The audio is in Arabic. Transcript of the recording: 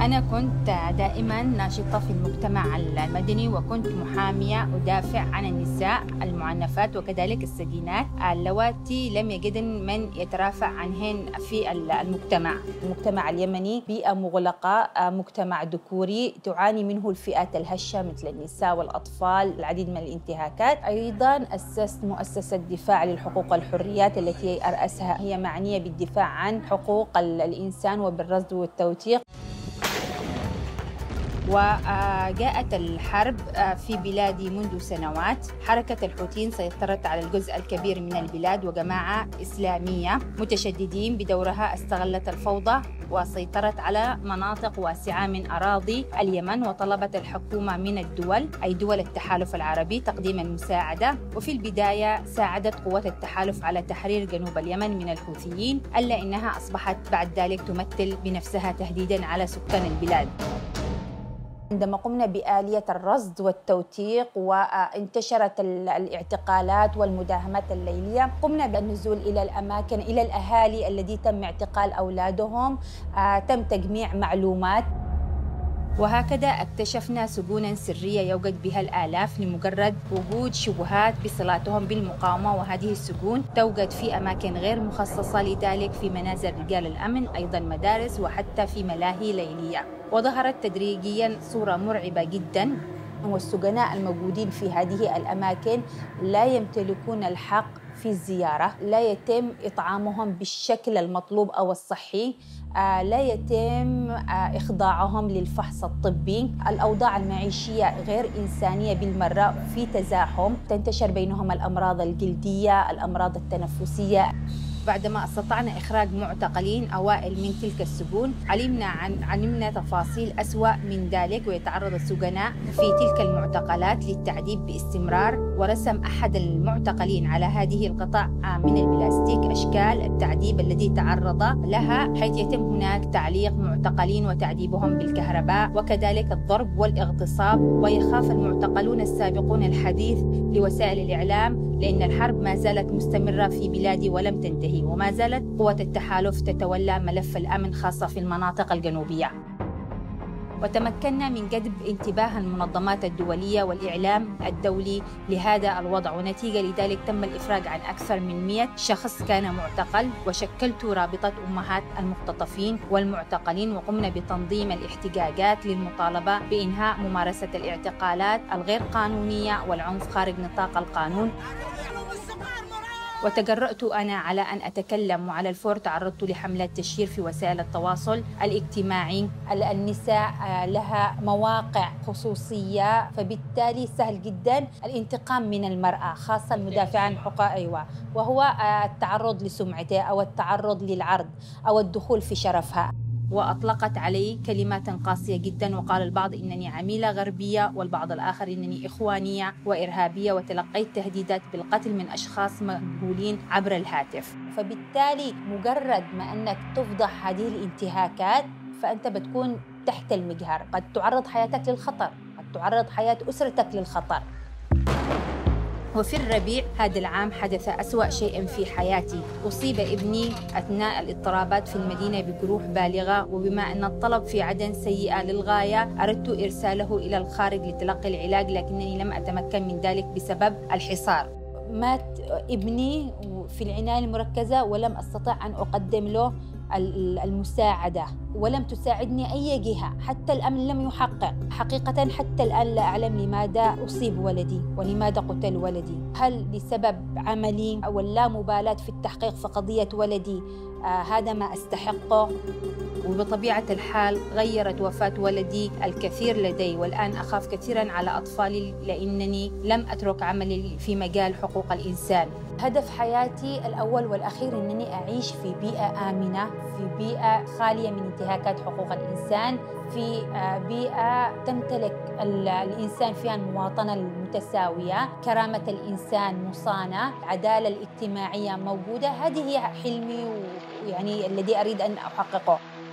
أنا كنت دائماً ناشطة في المجتمع المدني، وكنت محامية أدافع عن النساء المعنفات وكذلك السجينات اللواتي لم يجدن من يترافع عنهن في المجتمع. المجتمع اليمني بيئة مغلقة، مجتمع ذكوري تعاني منه الفئات الهشة مثل النساء والأطفال، العديد من الانتهاكات. أيضاً أسست مؤسسة دفاع للحقوق والحريات التي أرأسها هي معنية بالدفاع عن حقوق الإنسان وبالرصد والتوثيق. وجاءت الحرب في بلادي منذ سنوات. حركة الحوثيين سيطرت على الجزء الكبير من البلاد، وجماعة إسلامية متشددين بدورها استغلت الفوضى وسيطرت على مناطق واسعة من أراضي اليمن، وطلبت الحكومة من الدول أي دول التحالف العربي تقديم المساعدة. وفي البداية ساعدت قوات التحالف على تحرير جنوب اليمن من الحوثيين، إلا إنها أصبحت بعد ذلك تمثل بنفسها تهديداً على سكان البلاد. عندما قمنا بآلية الرصد والتوثيق وانتشرت الاعتقالات والمداهمات الليلية، قمنا بالنزول إلى الأماكن، إلى الأهالي الذي تم اعتقال أولادهم، تم تجميع معلومات، وهكذا اكتشفنا سجونا سرية يوجد بها الآلاف لمجرد وجود شبهات بصلاتهم بالمقاومة. وهذه السجون توجد في أماكن غير مخصصة لذلك، في منازل رجال الأمن، أيضا مدارس، وحتى في ملاهي ليلية. وظهرت تدريجيا صورة مرعبة جدا، والسجناء الموجودين في هذه الأماكن لا يمتلكون الحق في الزيارة، لا يتم إطعامهم بالشكل المطلوب أو الصحي، لا يتم إخضاعهم للفحص الطبي. الأوضاع المعيشية غير إنسانية بالمرة، في تزاحم، تنتشر بينهم الأمراض الجلدية، الأمراض التنفسية. بعدما استطعنا إخراج معتقلين أوائل من تلك السجون، علمنا تفاصيل أسوأ من ذلك، ويتعرض السجناء في تلك المعتقلات للتعذيب باستمرار. ورسم أحد المعتقلين على هذه القطع من البلاستيك أشكال التعذيب الذي تعرض لها، حيث يتم هناك تعليق معتقلين وتعذيبهم بالكهرباء، وكذلك الضرب والاغتصاب. ويخاف المعتقلون السابقون الحديث لوسائل الإعلام، لأن الحرب ما زالت مستمرة في بلادي ولم تنتهي، وما زالت قوة التحالف تتولى ملف الأمن خاصة في المناطق الجنوبية. وتمكنا من جذب انتباه المنظمات الدولية والإعلام الدولي لهذا الوضع، ونتيجة لذلك تم الإفراج عن أكثر من 100 شخص كان معتقل. وشكلت رابطة أمهات المختطفين والمعتقلين، وقمنا بتنظيم الاحتجاجات للمطالبة بإنهاء ممارسة الاعتقالات الغير قانونية والعنف خارج نطاق القانون. وتجرأت أنا على أن أتكلم، وعلى الفور تعرضت لحملات تشهير في وسائل التواصل الاجتماعي. النساء لها مواقع خصوصية، فبالتالي سهل جدا الانتقام من المرأة، خاصة المدافع عن حقوقها، وهو التعرض لسمعتها أو التعرض للعرض أو الدخول في شرفها. وأطلقت علي كلمات قاسية جدا، وقال البعض إنني عميلة غربية، والبعض الآخر إنني إخوانية وإرهابية، وتلقيت تهديدات بالقتل من أشخاص مجهولين عبر الهاتف. فبالتالي مجرد ما أنك تفضح هذه الانتهاكات فأنت بتكون تحت المجهر، قد تعرض حياتك للخطر، قد تعرض حياة أسرتك للخطر. وفي الربيع هذا العام حدث أسوأ شيء في حياتي. أصيب ابني أثناء الاضطرابات في المدينة بجروح بالغة، وبما أن الطلب في عدن سيئة للغاية أردت إرساله إلى الخارج لتلقي العلاج، لكنني لم أتمكن من ذلك بسبب الحصار. مات ابني في العناية المركزة، ولم أستطع أن أقدم له المساعدة، ولم تساعدني أي جهة، حتى الأمن لم يحقق. حقيقة حتى الآن لا أعلم لماذا أصيب ولدي ولماذا قتل ولدي. هل لسبب عملي أو اللامبالاة في التحقيق في قضية ولدي؟ هذا ما أستحقه. وبطبيعة الحال غيرت وفاة ولدي الكثير لدي، والآن أخاف كثيراً على أطفالي، لأنني لم أترك عملي في مجال حقوق الإنسان. هدف حياتي الأول والأخير أنني أعيش في بيئة آمنة، في بيئة خالية من انتهاكات حقوق الإنسان، في بيئة تمتلك الإنسان فيها المواطنة المتساوية، كرامة الإنسان مصانة، العدالة الاجتماعية موجودة. هذه هي حلمي، ويعني الذي أريد أن أحققه.